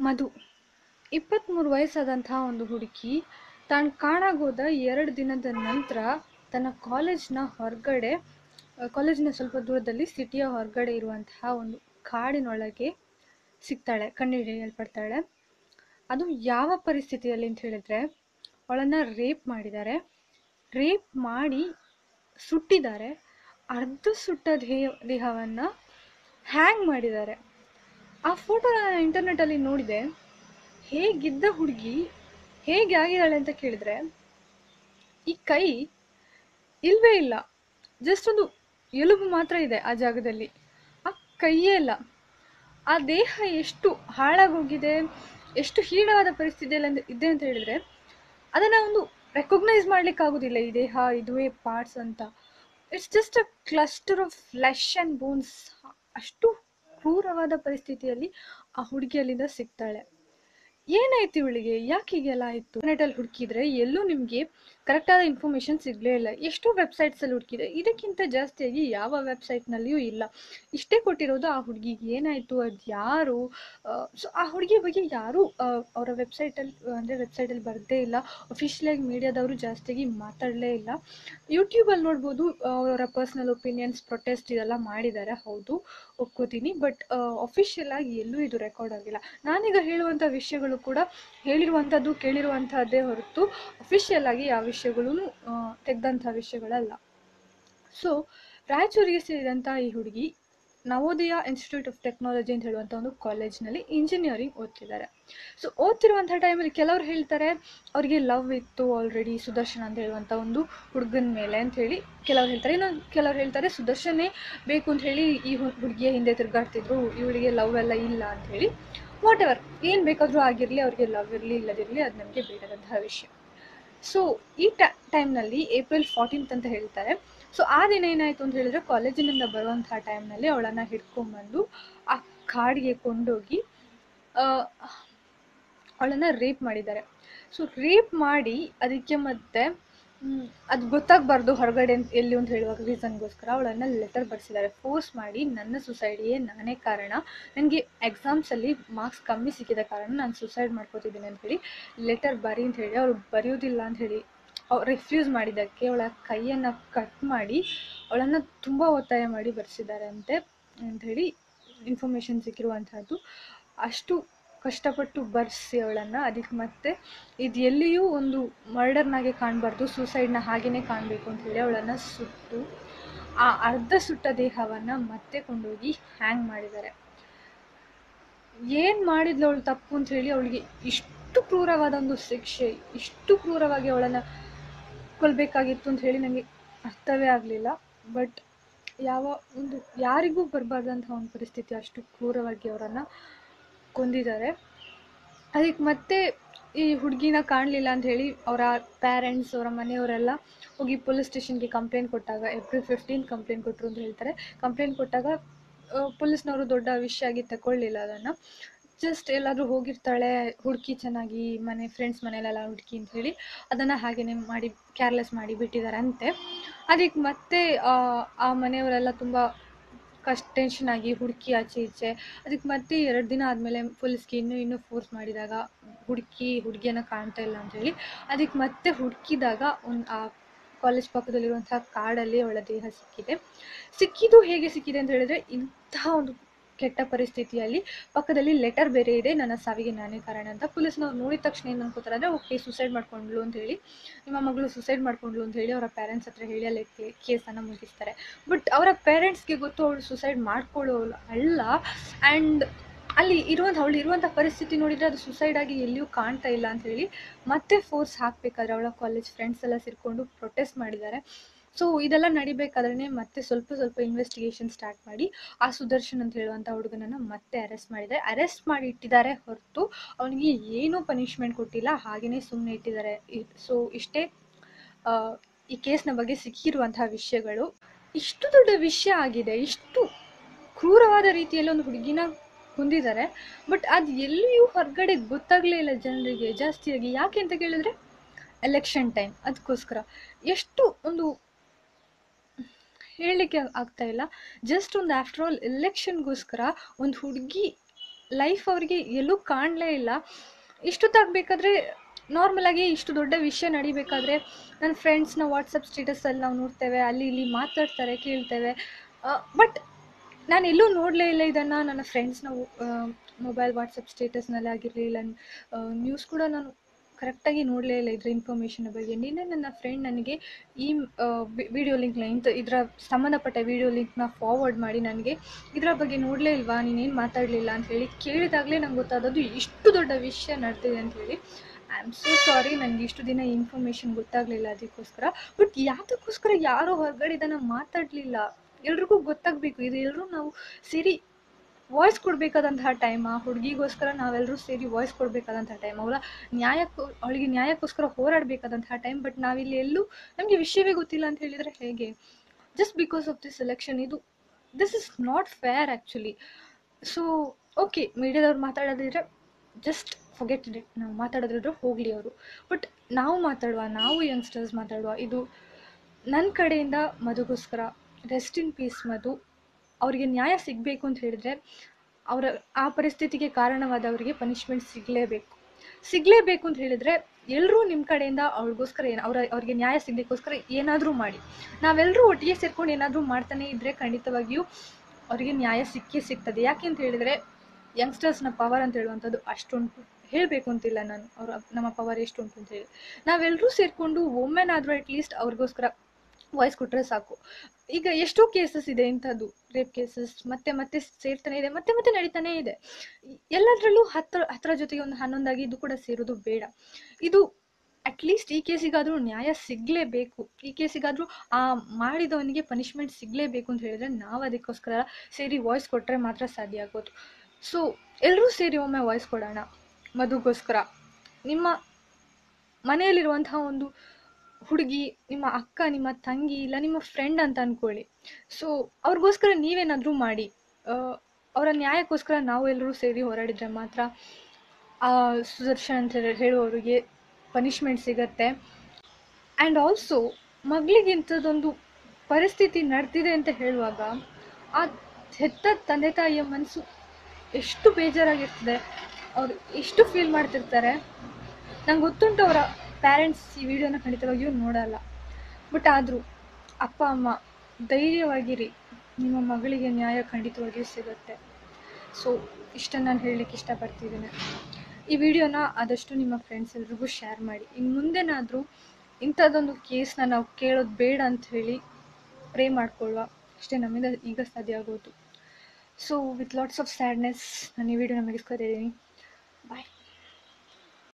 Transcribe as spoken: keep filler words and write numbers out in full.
ಮಧು ಇಪ್ಪತ್ತ್ಮೂರು ವಯಸ್ಸಾದಂತಹ ಒಂದು ಹುಡುಗಿ ತಾನು ಕಾಣಾಗೋದ ಎರಡು ದಿನದ ನಂತರ ತನ್ನ ಕಾಲೇಜ್ನ ಹೊರಗಡೆ ಕಾಲೇಜಿನ ಸ್ವಲ್ಪ ದೂರದಲ್ಲಿ ಸಿಟಿಯ ಹೊರಗಡೆ ಇರುವಂತಹ ಒಂದು ಕಾಡಿನೊಳಗೆ ಸಿಗ್ತಾಳೆ, ಕಂಡುಹಿಡಿಯಲ್ಪಡ್ತಾಳೆ. ಅದು ಯಾವ ಪರಿಸ್ಥಿತಿಯಲ್ಲಿ ಅಂತ ಹೇಳಿದ್ರೆ, ಅವಳನ್ನು ರೇಪ್ ಮಾಡಿದ್ದಾರೆ, ರೇಪ್ ಮಾಡಿ ಸುಟ್ಟಿದ್ದಾರೆ, ಅರ್ಧ ಸುಟ್ಟ ದೇಹ ದೇಹವನ್ನು ಹ್ಯಾಂಗ್ ಮಾಡಿದ್ದಾರೆ. ಆ ಫೋಟೋ ನಾನು ಇಂಟರ್ನೆಟ್ಟಲ್ಲಿ ನೋಡಿದೆ. ಹೇಗಿದ್ದ ಹುಡುಗಿ ಹೇಗೆ ಆಗಿದ್ದಾಳೆ ಅಂತ ಕೇಳಿದ್ರೆ, ಈ ಕೈ ಇಲ್ವೇ ಇಲ್ಲ, ಜಸ್ಟ್ ಒಂದು ಎಲುಬು ಮಾತ್ರ ಇದೆ ಆ ಜಾಗದಲ್ಲಿ, ಆ ಕೈಯೇ ಇಲ್ಲ. ಆ ದೇಹ ಎಷ್ಟು ಹಾಳಾಗೋಗಿದೆ, ಎಷ್ಟು ಹೀನವಾದ ಪರಿಸ್ಥಿತಿಯಲ್ಲಿ ಇದೆ ಅಂತ ಹೇಳಿದ್ರೆ ಅದನ್ನು ಒಂದು ರೆಕಗ್ನೈಸ್ ಮಾಡ್ಲಿಕ್ಕಾಗೋದಿಲ್ಲ. ಈ ದೇಹ ಇದುವೇ ಪಾರ್ಟ್ಸ್ ಅಂತ. It's just a cluster of flesh and bones. ಅಷ್ಟು ಕ್ರೂರವಾದ ಪರಿಸ್ಥಿತಿಯಲ್ಲಿ ಆ ಹುಡುಗಿ ಅಲ್ಲಿಂದ ಸಿಗ್ತಾಳೆ. ಏನಾಯ್ತು ಇವಳಿಗೆ, ಯಾಕೆ ಹೀಗೆಲ್ಲ ಆಯಿತು? ಇಂಟರ್ನೆಟಲ್ಲಿ ಹುಡುಕಿದ್ರೆ ಎಲ್ಲೂ ನಿಮಗೆ ಕರೆಕ್ಟಾದ ಇನ್ಫಾರ್ಮೇಷನ್ ಸಿಗಲೇ ಇಲ್ಲ. ಎಷ್ಟೋ ವೆಬ್ಸೈಟ್ಸಲ್ಲಿ ಹುಡುಕಿದೆ, ಇದಕ್ಕಿಂತ ಜಾಸ್ತಿಯಾಗಿ ಯಾವ ವೆಬ್ಸೈಟ್ನಲ್ಲಿಯೂ ಇಲ್ಲ. ಇಷ್ಟೇ ಕೊಟ್ಟಿರೋದು ಆ ಹುಡುಗಿಗೆ ಏನಾಯಿತು, ಅದು ಯಾರು. ಸೊ ಆ ಹುಡುಗಿ ಬಗ್ಗೆ ಯಾರೂ ಅವರ ವೆಬ್ಸೈಟಲ್ಲಿ ಅಂದರೆ ವೆಬ್ಸೈಟಲ್ಲಿ ಬರದೇ ಇಲ್ಲ. ಅಫಿಷಿಯಲಾಗಿ ಮೀಡಿಯಾದವರು ಜಾಸ್ತಿಯಾಗಿ ಮಾತಾಡಲೇ ಇಲ್ಲ. ಯೂಟ್ಯೂಬಲ್ಲಿ ನೋಡ್ಬೋದು ಅವರ ಪರ್ಸ್ನಲ್ ಒಪಿನಿಯನ್ಸ್, ಪ್ರೊಟೆಸ್ಟ್ ಇದೆಲ್ಲ ಮಾಡಿದ್ದಾರೆ, ಹೌದು ಒಪ್ಕೋತೀನಿ. ಬಟ್ ಅಫಿಷಿಯಲ್ ಆಗಿ ಎಲ್ಲೂ ಇದು ರೆಕಾರ್ಡ್ ಆಗಿಲ್ಲ. ನಾನೀಗ ಹೇಳುವಂಥ ವಿಷಯಗಳು ಕೂಡ ಹೇಳಿರುವಂಥದ್ದು ಕೇಳಿರುವಂಥದ್ದೇ ಹೊರತು ಅಫಿಷಿಯಲ್ ಆಗಿ ಯಾವ ವಿಷಯಗಳೂ ತೆಗೆದಂಥ ವಿಷಯಗಳಲ್ಲ. ಸೊ ರಾಯಚೂರಿಗೆ ಸೇರಿದಂಥ ಈ ಹುಡುಗಿ ನವೋದಯ ಇನ್ಸ್ಟಿಟ್ಯೂಟ್ ಆಫ್ ಟೆಕ್ನಾಲಜಿ ಅಂತ ಹೇಳುವಂಥ ಒಂದು ಕಾಲೇಜ್ನಲ್ಲಿ ಇಂಜಿನಿಯರಿಂಗ್ ಓದ್ತಿದ್ದಾರೆ. ಸೊ ಓದ್ತಿರುವಂಥ ಟೈಮಲ್ಲಿ ಕೆಲವ್ರು ಹೇಳ್ತಾರೆ ಅವರಿಗೆ ಲವ್ ಇತ್ತು ಆಲ್ರೆಡಿ ಸುದರ್ಶನ್ ಅಂತ ಹೇಳುವಂಥ ಒಂದು ಹುಡುಗನ ಮೇಲೆ ಅಂತ ಹೇಳಿ ಕೆಲವ್ರು ಹೇಳ್ತಾರೆ. ಇನ್ನೊಂದು ಕೆಲವ್ರು ಹೇಳ್ತಾರೆ ಸುದರ್ಶನೇ ಬೇಕು ಅಂತ ಹೇಳಿ ಈ ಹುಡುಗಿಯ ಹಿಂದೆ ತಿರುಗಾಡ್ತಿದ್ರು, ಇವಳಿಗೆ ಲವ್ ಎಲ್ಲ ಇಲ್ಲ ಅಂತ ಹೇಳಿ. ವಾಟ್ ಎವರ್, ಏನು ಬೇಕಾದರೂ ಆಗಿರಲಿ, ಅವ್ರಿಗೆ ಲವ್ ಇರಲಿ ಇಲ್ಲದಿರಲಿ, ಅದು ನಮಗೆ ಬೇಕಾದಂತಹ ವಿಷಯ. ಸೊ ಈ ಟೈಮ್ನಲ್ಲಿ ಏಪ್ರಿಲ್ ಫೋರ್ಟೀನ್ತ್ ಅಂತ ಹೇಳ್ತಾರೆ. ಸೊ ಆ ದಿನ ಏನಾಯಿತು ಅಂತ ಹೇಳಿದ್ರೆ, ಕಾಲೇಜಿನಿಂದ ಬರುವಂತಹ ಟೈಮ್ನಲ್ಲಿ ಅವಳನ್ನು ಹಿಡ್ಕೊಂಡ್ಬಂದು ಆ ಕಾಡಿಗೆ ಕೊಂಡೋಗಿ ಅವಳನ್ನು ರೇಪ್ ಮಾಡಿದ್ದಾರೆ. ಸೊ ರೇಪ್ ಮಾಡಿ ಅದಕ್ಕೆ ಮತ್ತೆ ಅದು ಗೊತ್ತಾಗಬಾರ್ದು ಹೊರಗಡೆ ಎಲ್ಲಿ ಅಂತ ಹೇಳುವಾಗ ರೀಸನ್ಗೋಸ್ಕರ ಅವಳನ್ನು ಲೆಟರ್ ಬರೆಸಿದ್ದಾರೆ. ಫೋರ್ಸ್ ಮಾಡಿ ನನ್ನ ಸುಸೈಡಿಗೆ ನಾನೇ ಕಾರಣ, ನನಗೆ ಎಕ್ಸಾಮ್ಸಲ್ಲಿ ಮಾರ್ಕ್ಸ್ ಕಮ್ಮಿ ಸಿಕ್ಕಿದ ಕಾರಣ ನಾನು ಸುಸೈಡ್ ಮಾಡ್ಕೋತಿದ್ದೀನಿ ಅಂತ ಹೇಳಿ ಲೆಟರ್ ಬರಿ ಅಂತ ಹೇಳಿ ಅವಳು ಬರೆಯೋದಿಲ್ಲ ಅಂತ ಹೇಳಿ ಅವ್ರು ರಿಫ್ಯೂಸ್ ಮಾಡಿದ್ದಕ್ಕೆ ಅವಳ ಕೈಯನ್ನು ಕಟ್ ಮಾಡಿ ಅವಳನ್ನು ತುಂಬ ಒತ್ತಾಯ ಮಾಡಿ ಬರೆಸಿದ್ದಾರೆ ಅಂತೆ ಅಂಥೇಳಿ ಇನ್ಫಾರ್ಮೇಷನ್ ಸಿಕ್ಕಿರುವಂಥದ್ದು. ಅಷ್ಟು ಕಷ್ಟಪಟ್ಟು ಬರೆಸಿ ಅವಳನ್ನು, ಅದಕ್ಕೆ ಮತ್ತೆ ಇದು ಎಲ್ಲಿಯೂ ಒಂದು ಮರ್ಡರ್ನಾಗೆ ಕಾಣಬಾರ್ದು, ಸೂಸೈಡ್ನ ಹಾಗೆಯೇ ಕಾಣಬೇಕು ಅಂತ ಹೇಳಿ ಅವಳನ್ನು ಸುಟ್ಟು ಆ ಅರ್ಧ ಸುಟ್ಟ ದೇಹವನ್ನು ಮತ್ತೆ ಕೊಂಡೋಗಿ ಹ್ಯಾಂಗ್ ಮಾಡಿದ್ದಾರೆ. ಏನು ಮಾಡಿದ್ಲು ಅವಳು ತಪ್ಪು ಅಂತ ಹೇಳಿ ಅವಳಿಗೆ ಇಷ್ಟು ಕ್ರೂರವಾದ ಒಂದು ಶಿಕ್ಷೆ, ಇಷ್ಟು ಕ್ರೂರವಾಗಿ ಅವಳನ್ನು ಕೊಲ್ಲಬೇಕಾಗಿತ್ತು ಅಂತ ಹೇಳಿ ನನಗೆ ಅರ್ಥವೇ ಆಗಲಿಲ್ಲ. ಬಟ್ ಯಾವ ಒಂದು ಯಾರಿಗೂ ಬರಬಾರ್ದಂಥ ಒಂದು ಪರಿಸ್ಥಿತಿ, ಅಷ್ಟು ಕ್ರೂರವಾಗಿ ಅವರನ್ನು ಕೊಂದಿದ್ದಾರೆ. ಅದಕ್ಕೆ ಮತ್ತೆ ಈ ಹುಡುಗಿನ ಕಾಣಲಿಲ್ಲ ಅಂತ ಹೇಳಿ ಅವರ ಪ್ಯಾರೆಂಟ್ಸ್, ಅವರ ಮನೆಯವರೆಲ್ಲ ಹೋಗಿ ಪೊಲೀಸ್ ಸ್ಟೇಷನ್ಗೆ ಕಂಪ್ಲೇಂಟ್ ಕೊಟ್ಟಾಗ, ಏಪ್ರಿಲ್ ಫಿಫ್ಟೀನ್ ಕಂಪ್ಲೇಂಟ್ ಕೊಟ್ಟರು ಅಂತ ಹೇಳ್ತಾರೆ. ಕಂಪ್ಲೇಂಟ್ ಕೊಟ್ಟಾಗ ಪೊಲೀಸ್ನವರು ದೊಡ್ಡ ವಿಷಯ ಆಗಿ ತಗೊಳ್ಳಿಲ್ಲ ಅದನ್ನು. ಜಸ್ಟ್ ಎಲ್ಲಾದರೂ ಹೋಗಿರ್ತಾಳೆ ಹುಡುಕಿ ಚೆನ್ನಾಗಿ ಮನೆ ಫ್ರೆಂಡ್ಸ್ ಮನೆಯಲ್ಲೆಲ್ಲ ಹುಡುಕಿ ಅಂತ ಹೇಳಿ ಅದನ್ನು ಹಾಗೆಯೇ ಮಾಡಿ ಕೇರ್ಲೆಸ್ ಮಾಡಿ ಬಿಟ್ಟಿದ್ದಾರೆ ಅಂತೆ. ಅದಕ್ಕೆ ಮತ್ತೆ ಆ ಮನೆಯವರೆಲ್ಲ ತುಂಬ ಕಷ್ಟ ಟೆನ್ಷನ್ ಆಗಿ ಹುಡುಕಿ ಆಚೆ ಈಚೆ. ಅದಕ್ಕೆ ಮತ್ತೆ ಎರಡು ದಿನ ಆದಮೇಲೆ ಪೊಲೀಸ್ಗೆ ಇನ್ನೂ ಇನ್ನೂ ಫೋರ್ಸ್ ಮಾಡಿದಾಗ ಹುಡುಕಿ ಹುಡುಗಿಯನ್ನು ಕಾಣ್ತಾ ಇಲ್ಲ ಅಂಥೇಳಿ ಅದಕ್ಕೆ ಮತ್ತೆ ಹುಡುಕಿದಾಗ ಒಂದು ಆ ಕಾಲೇಜ್ ಪಕ್ಕದಲ್ಲಿರುವಂತಹ ಕಾಡಲ್ಲಿ ಅವಳ ದೇಹ ಸಿಕ್ಕಿದೆ. ಸಿಕ್ಕಿದ್ದು ಹೇಗೆ ಸಿಕ್ಕಿದೆ ಅಂತ ಹೇಳಿದ್ರೆ, ಇಂತಹ ಒಂದು ಕೆಟ್ಟ ಪರಿಸ್ಥಿತಿಯಲ್ಲಿ ಪಕ್ಕದಲ್ಲಿ ಲೆಟರ್ ಬೇರೆ ಇದೆ, ನನ್ನ ಸಾವಿಗೆ ನಾನೇ ಕಾರಣ ಅಂತ. ಪೊಲೀಸ್ನವ್ರು ನೋಡಿದ ತಕ್ಷಣ ಏನು ಅನ್ಕೋತಾರೆ ಅಂದರೆ, ಓಕೆ ಸುಸೈಡ್ ಮಾಡ್ಕೊಂಡ್ಲು ಅಂತ ಹೇಳಿ, ನಿಮ್ಮ ಮಗಳು ಸುಸೈಡ್ ಮಾಡ್ಕೊಂಡ್ಲು ಅಂತ ಹೇಳಿ ಅವರ ಪೇರೆಂಟ್ಸ್ ಹತ್ರ ಹೇಳಿ ಅಲ್ಲಿ ಕೇಸನ್ನು ಮುಗಿಸ್ತಾರೆ. ಬಟ್ ಅವರ ಪೇರೆಂಟ್ಸ್ಗೆ ಗೊತ್ತು ಅವಳು ಸುಸೈಡ್ ಮಾಡ್ಕೊಳ್ಳೋಳು ಅಲ್ಲ. ಆ್ಯಂಡ್ ಅಲ್ಲಿ ಇರುವಂಥ ಅವಳು ಇರುವಂಥ ಪರಿಸ್ಥಿತಿ ನೋಡಿದರೆ ಅದು ಸುಸೈಡ್ ಆಗಿ ಎಲ್ಲಿಯೂ ಕಾಣ್ತಾ ಇಲ್ಲ ಅಂತ ಹೇಳಿ ಮತ್ತೆ ಫೋರ್ಸ್ ಹಾಕಬೇಕಾದ್ರೆ ಅವಳ ಕಾಲೇಜ್ ಫ್ರೆಂಡ್ಸ್ ಎಲ್ಲ ಸೇರಿಕೊಂಡು ಪ್ರೊಟೆಸ್ಟ್ ಮಾಡಿದ್ದಾರೆ. ಸೊ ಇದೆಲ್ಲ ನಡಿಬೇಕಾದ್ರೆ ಮತ್ತೆ ಸ್ವಲ್ಪ ಸ್ವಲ್ಪ ಇನ್ವೆಸ್ಟಿಗೇಷನ್ ಸ್ಟಾರ್ಟ್ ಮಾಡಿ ಆ ಸುದರ್ಶನ್ ಅಂತ ಹೇಳುವಂಥ ಹುಡುಗನನ್ನು ಮತ್ತೆ ಅರೆಸ್ಟ್ ಮಾಡಿದ್ದಾರೆ. ಅರೆಸ್ಟ್ ಮಾಡಿ ಇಟ್ಟಿದ್ದಾರೆ ಹೊರತು ಅವನಿಗೆ ಏನೂ ಪನಿಷ್ಮೆಂಟ್ ಕೊಟ್ಟಿಲ್ಲ, ಹಾಗೆಯೇ ಸುಮ್ಮನೆ ಇಟ್ಟಿದ್ದಾರೆ. ಸೊ ಇಷ್ಟೇ ಈ ಕೇಸ್ನ ಬಗ್ಗೆ ಸಿಕ್ಕಿರುವಂತಹ ವಿಷಯಗಳು. ಇಷ್ಟು ದೊಡ್ಡ ವಿಷಯ ಆಗಿದೆ, ಇಷ್ಟು ಕ್ರೂರವಾದ ರೀತಿಯಲ್ಲಿ ಒಂದು ಹುಡುಗಿನ ಹೊಂದಿದ್ದಾರೆ. ಬಟ್ ಅದು ಎಲ್ಲಿಯೂ ಹೊರಗಡೆ ಗೊತ್ತಾಗಲೇ ಇಲ್ಲ ಜನರಿಗೆ ಜಾಸ್ತಿಯಾಗಿ. ಯಾಕೆ ಅಂತ ಕೇಳಿದ್ರೆ ಎಲೆಕ್ಷನ್ ಟೈಮ್, ಅದಕ್ಕೋಸ್ಕರ. ಎಷ್ಟು ಒಂದು ಹೇಳಲಿಕ್ಕೆ ಆಗ್ತಾ ಇಲ್ಲ. ಜಸ್ಟ್ ಒಂದು ಆಫ್ಟರ್ ಆಲ್ ಎಲೆಕ್ಷನ್ಗೋಸ್ಕರ ಒಂದು ಹುಡುಗಿ ಲೈಫ್ ಅವ್ರಿಗೆ ಎಲ್ಲೂ ಕಾಣಲೇ ಇಲ್ಲ. ಇಷ್ಟೊತ್ತಾಗಬೇಕಾದ್ರೆ ನಾರ್ಮಲಾಗಿ ಇಷ್ಟು ದೊಡ್ಡ ವಿಷಯ ನಡಿಬೇಕಾದ್ರೆ ನನ್ನ ಫ್ರೆಂಡ್ಸ್ನ ವಾಟ್ಸಪ್ ಸ್ಟೇಟಸಲ್ಲಿ ನಾವು ನೋಡ್ತೇವೆ, ಅಲ್ಲಿ ಇಲ್ಲಿ ಮಾತಾಡ್ತಾರೆ, ಕೇಳ್ತೇವೆ. ಬಟ್ ನಾನು ಎಲ್ಲೂ ನೋಡಲೇ ಇಲ್ಲ ಇದನ್ನು. ನನ್ನ ಫ್ರೆಂಡ್ಸ್ನ ಮೊಬೈಲ್ ವಾಟ್ಸಪ್ ಸ್ಟೇಟಸ್ನಲ್ಲಿ ಆಗಿರಲಿ, ಇಲ್ಲ ನ್ಯೂಸ್ ಕೂಡ ನಾನು ಕರೆಕ್ಟಾಗಿ ನೋಡಲೇ ಇಲ್ಲ ಇದರ ಇನ್ಫಾರ್ಮೇಷನ್ ಬಗ್ಗೆ. ನಿನ್ನೆ ನನ್ನ ಫ್ರೆಂಡ್ ನನಗೆ ಈ ವಿಡಿಯೋ ಲಿಂಕ್ನ ಇಂಥ ಇದರ ಸಂಬಂಧಪಟ್ಟ ವಿಡಿಯೋ ಲಿಂಕ್ನ ಫಾರ್ವರ್ಡ್ ಮಾಡಿ ನನಗೆ ಇದರ ಬಗ್ಗೆ ನೋಡಲೇ ಇಲ್ವಾ, ನೀನೇನು ಮಾತಾಡಲಿಲ್ಲ ಅಂತ ಹೇಳಿ ಕೇಳಿದಾಗಲೇ ನಂಗೆ ಗೊತ್ತಾದದ್ದು ಇಷ್ಟು ದೊಡ್ಡ ವಿಷಯ ನಡೆದಿದೆ ಅಂತ ಹೇಳಿ. ಐ ಆಮ್ ಸೋ ಸಾರಿ, ನನಗೆ ಇಷ್ಟು ದಿನ ಇನ್ಫಾರ್ಮೇಷನ್ ಗೊತ್ತಾಗಲಿಲ್ಲ ಅದಕ್ಕೋಸ್ಕರ. ಬಟ್ ಯಾವುದಕ್ಕೋಸ್ಕರ ಯಾರೂ ಹೊರಗಡೆ ಇದನ್ನು ಮಾತಾಡಲಿಲ್ಲ? ಎಲ್ರಿಗೂ ಗೊತ್ತಾಗಬೇಕು, ಇದು ಎಲ್ಲರೂ ನಾವು ಸೇರಿ ವಾಯ್ಸ್ ಕೊಡಬೇಕಾದಂತಹ ಟೈಮ್. ಆ ಹುಡುಗಿಗೋಸ್ಕರ ನಾವೆಲ್ಲರೂ ಸೇರಿ ವಾಯ್ಸ್ ಕೊಡಬೇಕಾದಂತಹ ಟೈಮ್, ಅವಳ ನ್ಯಾಯಕ್ಕೂ ಅವಳಿಗೆ ನ್ಯಾಯಕ್ಕೋಸ್ಕರ ಹೋರಾಡಬೇಕಾದಂತಹ ಟೈಮ್. ಬಟ್ ನಾವಿಲ್ಲಿ ಎಲ್ಲೂ ನಮಗೆ ವಿಷಯವೇ ಗೊತ್ತಿಲ್ಲ ಅಂತ ಹೇಳಿದರೆ ಹೇಗೆ? Just because of this election, ಇದು this is not fair actually. So okay, ಮೀಡಿಯಾದವ್ರು ಮಾತಾಡೋದಿದ್ರೆ ಜಸ್ಟ್ ಫೊಗೆಟ್ ಇಟ್, ನಾವು ಮಾತಾಡೋದಿದ್ರೆ ಹೋಗಲಿ ಅವರು. ಬಟ್ ನಾವು ಮಾತಾಡುವ, ನಾವು ಯಂಗ್ಸ್ಟರ್ಸ್ ಮಾತಾಡುವ. ಇದು ನನ್ನ ಕಡೆಯಿಂದ ಮಧುಗೋಸ್ಕರ ರೆಸ್ಟ್ ಇನ್ ಪೀಸ್ ಮಧು. ಅವರಿಗೆ ನ್ಯಾಯ ಸಿಗಬೇಕು ಅಂತ ಹೇಳಿದರೆ ಅವರ ಆ ಪರಿಸ್ಥಿತಿಗೆ ಕಾರಣವಾದವರಿಗೆ ಪನಿಷ್ಮೆಂಟ್ ಸಿಗಲೇಬೇಕು. ಸಿಗಲೇಬೇಕು ಅಂತ ಹೇಳಿದರೆ ಎಲ್ಲರೂ ನಿಮ್ಮ ಕಡೆಯಿಂದ ಅವ್ರಿಗೋಸ್ಕರ ಏನು ಅವರ ಅವ್ರಿಗೆ ನ್ಯಾಯ ಸಿಗಲಿಕ್ಕೋಸ್ಕರ ಏನಾದರೂ ಮಾಡಿ. ನಾವೆಲ್ಲರೂ ಒಟ್ಟಿಗೆ ಸೇರ್ಕೊಂಡು ಏನಾದರೂ ಮಾಡ್ತಾನೆ ಇದ್ದರೆ ಖಂಡಿತವಾಗಿಯೂ ಅವರಿಗೆ ನ್ಯಾಯ ಸಿಕ್ಕೇ ಸಿಗ್ತದೆ. ಯಾಕೆ ಅಂತ ಹೇಳಿದರೆ ಯಂಗ್ಸ್ಟರ್ಸ್ನ ಪವರ್ ಅಂತ ಹೇಳುವಂಥದ್ದು ಅಷ್ಟುಂಟು. ಹೇಳಬೇಕು ಅಂತಿಲ್ಲ ನಾನು ಅವರ ನಮ್ಮ ಪವರ್ ಎಷ್ಟು ಉಂಟು ಅಂತ ಹೇಳಿ. ನಾವೆಲ್ಲರೂ ಸೇರಿಕೊಂಡು ಒಮ್ಮೆನಾದರೂ ಅಟ್ಲೀಸ್ಟ್ ಅವ್ರಿಗೋಸ್ಕರ ವಾಯ್ಸ್ ಕೊಟ್ಟರೆ ಸಾಕು. ಈಗ ಎಷ್ಟೋ ಕೇಸಸ್ ಇದೆ ಇಂಥದ್ದು, ರೇಪ್ ಕೇಸಸ್ ಮತ್ತೆ ಮತ್ತೆ ಸೇರ್ತಾನೆ ಇದೆ, ಮತ್ತೆ ಮತ್ತೆ ನಡೀತಾನೆ ಇದೆ. ಎಲ್ಲದರಲ್ಲೂ ಹತ್ರ ಹತ್ತರ ಜೊತೆಗೆ ಒಂದು ಹನ್ನೊಂದಾಗಿ ಇದು ಕೂಡ ಸೇರೋದು ಬೇಡ. ಇದು ಅಟ್ಲೀಸ್ಟ್ ಈ ಕೇಸಿಗಾದರೂ ನ್ಯಾಯ ಸಿಗಲೇಬೇಕು. ಈ ಕೇಸಿಗಾದರೂ ಆ ಮಾಡಿದವನಿಗೆ ಪನಿಷ್ಮೆಂಟ್ ಸಿಗಲೇಬೇಕು ಅಂತ ಹೇಳಿದರೆ ನಾವು ಅದಕ್ಕೋಸ್ಕರ ಸೇರಿ ವಾಯ್ಸ್ ಕೊಟ್ಟರೆ ಮಾತ್ರ ಸಾಧ್ಯ ಆಗೋದು. ಸೊ ಎಲ್ಲರೂ ಸೇರಿ ಒಮ್ಮೆ ವಾಯ್ಸ್ ಕೊಡೋಣ ಮಧುಗೋಸ್ಕರ. ನಿಮ್ಮ ಮನೆಯಲ್ಲಿರುವಂತಹ ಒಂದು ಹುಡುಗಿ, ನಿಮ್ಮ ಅಕ್ಕ, ನಿಮ್ಮ ತಂಗಿ, ಇಲ್ಲ ನಿಮ್ಮ ಫ್ರೆಂಡ್ ಅಂತ ಅಂದ್ಕೊಳ್ಳಿ. ಸೊ ಅವ್ರಿಗೋಸ್ಕರ ನೀವೇನಾದರೂ ಮಾಡಿ, ಅವರ ನ್ಯಾಯಕ್ಕೋಸ್ಕರ ನಾವು ಎಲ್ಲರೂ ಸೇರಿ ಹೋರಾಡಿದರೆ ಮಾತ್ರ ಆ ಸುದರ್ಶನ್ ಅಂತ ಹೇಳುವವರಿಗೆ ಪನಿಷ್ಮೆಂಟ್ ಸಿಗತ್ತೆ. ಆ್ಯಂಡ್ ಆಲ್ಸೋ ಮಗಳಿಗೆ ಇಂಥದ್ದೊಂದು ಪರಿಸ್ಥಿತಿ ನಡೆದಿದೆ ಅಂತ ಹೇಳುವಾಗ ಆ ಹೆತ್ತ ತಂದೆ ತಾಯಿಯ ಮನಸ್ಸು ಎಷ್ಟು ಬೇಜಾರಾಗಿರ್ತದೆ, ಅವರು ಎಷ್ಟು ಫೀಲ್ ಮಾಡ್ತಿರ್ತಾರೆ. ನಂಗೆ ಗೊತ್ತುಂಟು ಅವರ ಪ್ಯಾರೆಂಟ್ಸ್ ಈ ವಿಡಿಯೋನ ಖಂಡಿತವಾಗಿಯೂ ನೋಡಲ್ಲ. ಬಟ್ ಆದರೂ ಅಪ್ಪ ಅಮ್ಮ ಧೈರ್ಯವಾಗಿರಿ, ನಿಮ್ಮ ಮಗಳಿಗೆ ನ್ಯಾಯ ಖಂಡಿತವಾಗಿಯೂ ಸಿಗುತ್ತೆ. ಸೊ ಇಷ್ಟನ್ನು ನಾನು ಹೇಳಲಿಕ್ಕೆ ಇಷ್ಟಪಡ್ತಿದ್ದೀನಿ. ಈ ವಿಡಿಯೋನ ಆದಷ್ಟು ನಿಮ್ಮ ಫ್ರೆಂಡ್ಸ್ ಎಲ್ರಿಗೂ ಶೇರ್ ಮಾಡಿ. ಇನ್ನು ಮುಂದೆನಾದರೂ ಇಂಥದ್ದೊಂದು ಕೇಸ್ನ ನಾವು ಕೇಳೋದು ಬೇಡ ಅಂತ ಹೇಳಿ ಪ್ರೇ ಮಾಡ್ಕೊಳ್ಳುವ. ಅಷ್ಟೇ ನಮ್ಮಿಂದ ಈಗ ಸಾಧ್ಯ ಆಗೋದು. So with lots of sadness ನಾನು ಈ ವಿಡಿಯೋನ ಮುಗಿಸ್ಕೊತಿದ್ದೀನಿ. ಬಾಯ್.